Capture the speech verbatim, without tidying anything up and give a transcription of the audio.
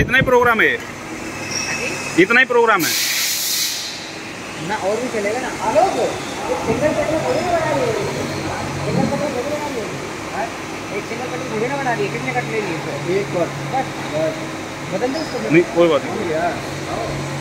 इतना ही प्रोग्राम है, इतना ही प्रोग्राम है ना, और भी चलेगा ना। आलोक सिंगल पट्टी थोड़ी ना बना रही है, सिंगल पट्टी थोड़ी बना रही है, एक सिंगल पट्टी थोड़ी ना बना रही है। कितने कट ले लिए? एक बार बस बदल दो उसको। नहीं कोई बात नहीं।